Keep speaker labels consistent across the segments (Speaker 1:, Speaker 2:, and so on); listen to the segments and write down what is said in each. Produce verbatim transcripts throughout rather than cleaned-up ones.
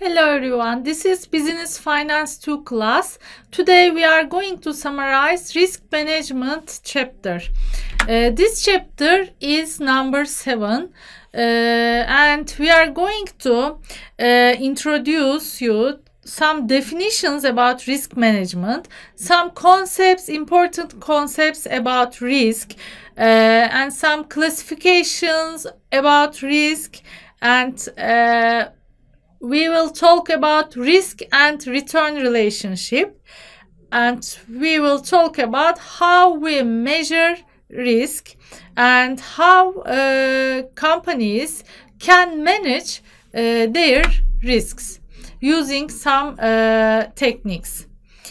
Speaker 1: Hello everyone, this is Business Finance two class. Today we are going to summarize risk management chapter. Uh, this chapter is number seven uh, and we are going to uh, introduce you some definitions about risk management, some concepts, important concepts about risk, uh, and some classifications about risk, and uh, we will talk about risk and return relationship, and we will talk about how we measure risk and how uh, companies can manage uh, their risks using some uh, techniques.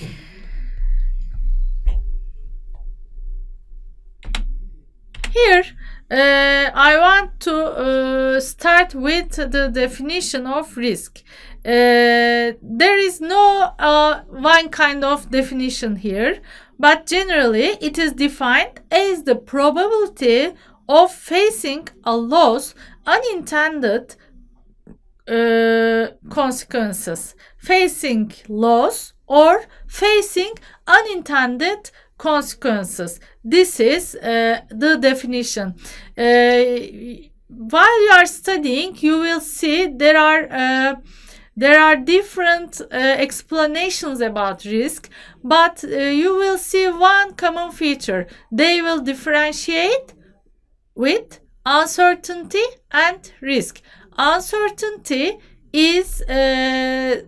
Speaker 1: Here Uh, I want to uh, start with the definition of risk. Uh, there is no uh, one kind of definition here, but generally it is defined as the probability of facing a loss, unintended uh, consequences, facing loss or facing unintended consequences. This is uh, the definition. Uh, while you are studying, you will see there are uh, there are different uh, explanations about risk, but uh, you will see one common feature. They will differentiate with uncertainty and risk. Uncertainty is uh,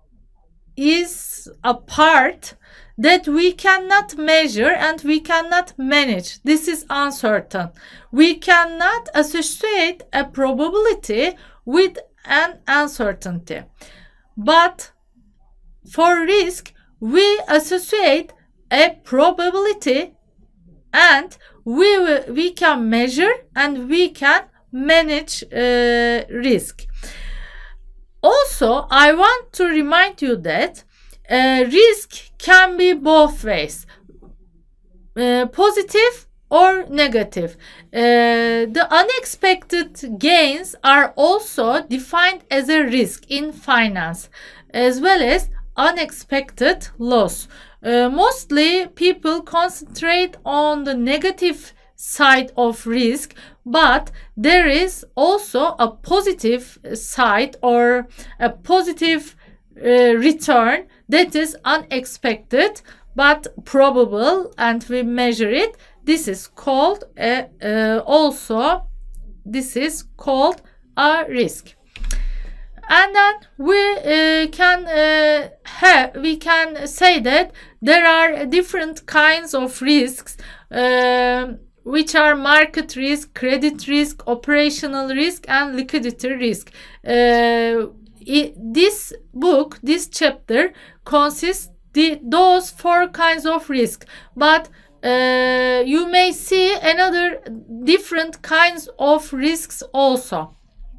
Speaker 1: is a part that we cannot measure and we cannot manage. This is uncertain. We cannot associate a probability with an uncertainty. But for risk, we associate a probability and we, will, we can measure and we can manage uh, risk. Also, I want to remind you that Uh, risk can be both ways, uh, positive or negative. Uh, the unexpected gains are also defined as a risk in finance, as well as unexpected loss. Uh, mostly people concentrate on the negative side of risk, but there is also a positive side or a positive uh, return that is unexpected but probable, and we measure it. This is called a, uh, also this is called a risk. And then we uh, can uh, have we can say that there are different kinds of risks, uh, which are market risk, credit risk, operational risk, and liquidity risk. Uh, It, this book, this chapter consists the those four kinds of risk, but uh, you may see another different kinds of risks also.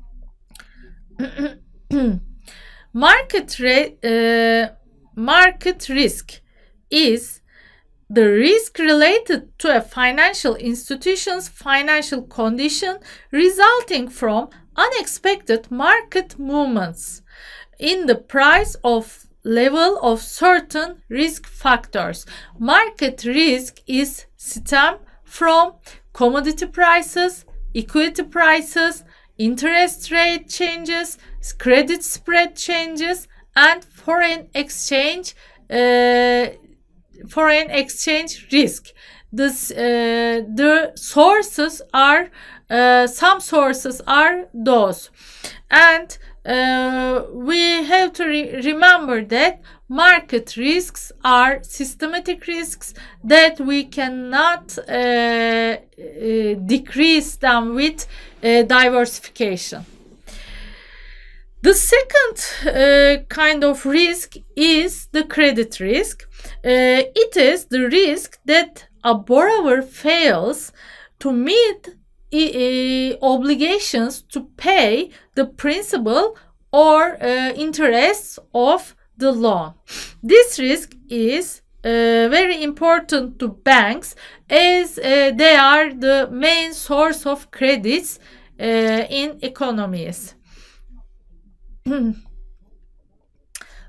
Speaker 1: market uh, market risk is the risk related to a financial institution's financial condition resulting from unexpected market movements in the price of level of certain risk factors. Market risk is stem from commodity prices, equity prices, interest rate changes, credit spread changes, and foreign exchange uh, foreign exchange risk. This, uh, the sources are uh, some sources are those, and uh, we have to re remember that market risks are systematic risks that we cannot uh, uh, decrease them with uh, diversification. The second uh, kind of risk is the credit risk. Uh, it is the risk that a borrower fails to meet uh, obligations to pay the principal or uh, interest of the loan. This risk is uh, very important to banks, as uh, they are the main source of credits uh, in economies.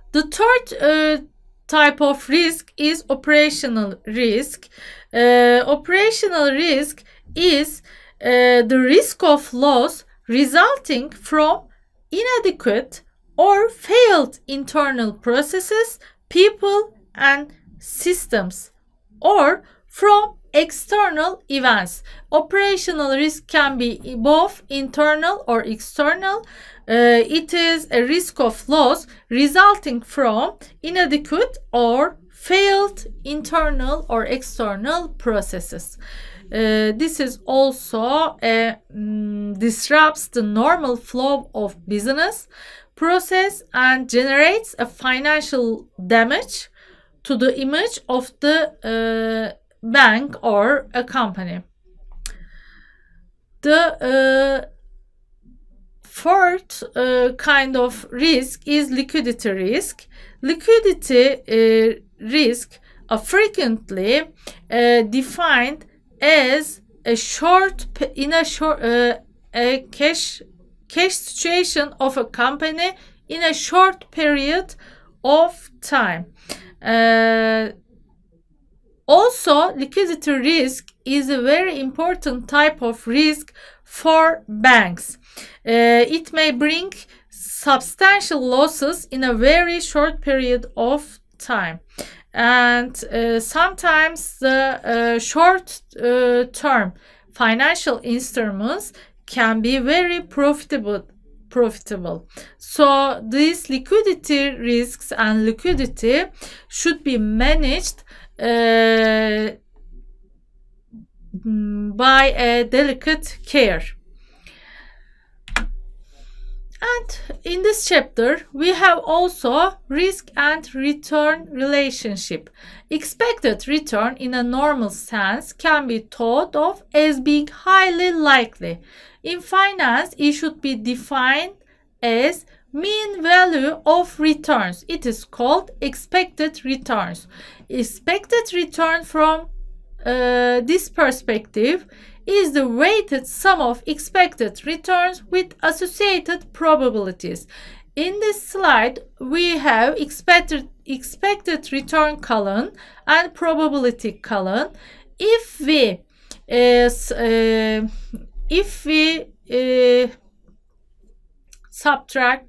Speaker 1: The third uh, type of risk is operational risk. Uh, operational risk is uh, the risk of loss resulting from inadequate or failed internal processes, people, and systems, or from external events. Operational risk can be both internal or external. Uh, it is a risk of loss resulting from inadequate or failed internal or external processes. Uh, this is also uh, mm, disrupts the normal flow of business process and generates a financial damage to the image of the uh, bank or a company. The uh, fourth uh, kind of risk is liquidity risk. Liquidity uh, risk are frequently uh, defined as a short in a short uh, a cash cash situation of a company in a short period of time. Uh, also, liquidity risk is a very important type of risk for banks. Uh, it may bring substantial losses in a very short period of time. And uh, sometimes the uh, short uh, term financial instruments can be very profitable profitable. So these liquidity risks and liquidity should be managed uh, by a delicate care. And in this chapter, we have also risk and return relationship. Expected return in a normal sense can be thought of as being highly likely. In finance, it should be defined as mean value of returns. It is called expected returns. Expected return from uh, this perspective is the weighted sum of expected returns with associated probabilities. In this slide, we have expected, expected return column and probability column. If we uh, uh, if we uh, subtract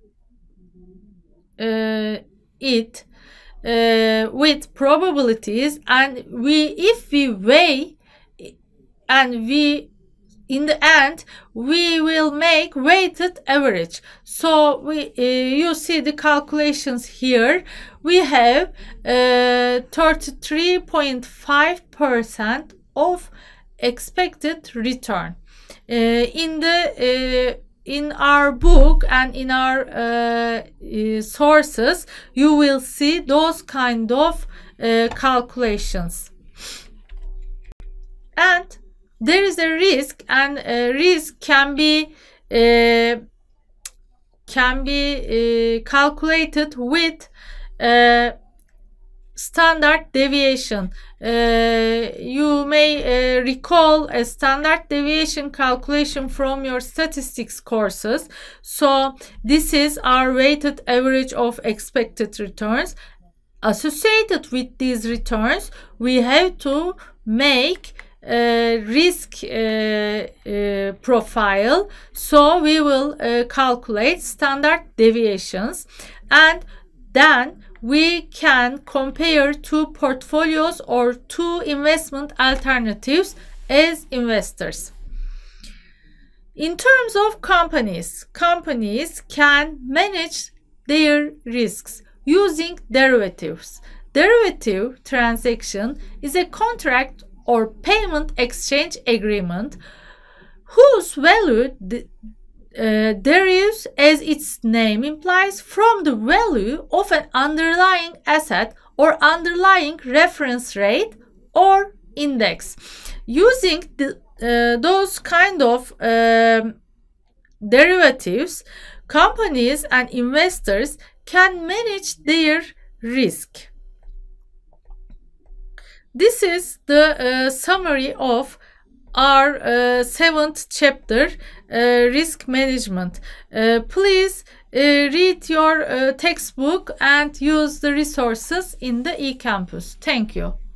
Speaker 1: uh, it uh, with probabilities, and we if we weigh and we in the end we will make weighted average. So we uh, you see the calculations here. We have uh, thirty-three point five percent of expected return. Uh, in the uh, in our book and in our uh, uh, sources, you will see those kind of uh, calculations. And there is a risk, and a risk can be uh, can be uh, calculated with uh, standard deviation. Uh, you may uh, recall a standard deviation calculation from your statistics courses. So this is our weighted average of expected returns. Associated with these returns, we have to make Uh, risk uh, uh, profile. So we will uh, calculate standard deviations, and then we can compare two portfolios or two investment alternatives as investors. In terms of companies, companies can manage their risks using derivatives. Derivative transaction is a contract or payment exchange agreement whose value uh, derives, as its name implies, from the value of an underlying asset or underlying reference rate or index. Using the, uh, those kind of um, derivatives, companies and investors can manage their risk. This is the uh, summary of our uh, seventh chapter, uh, risk management. Uh, please uh, read your uh, textbook and use the resources in the E-Kampüs. Thank you.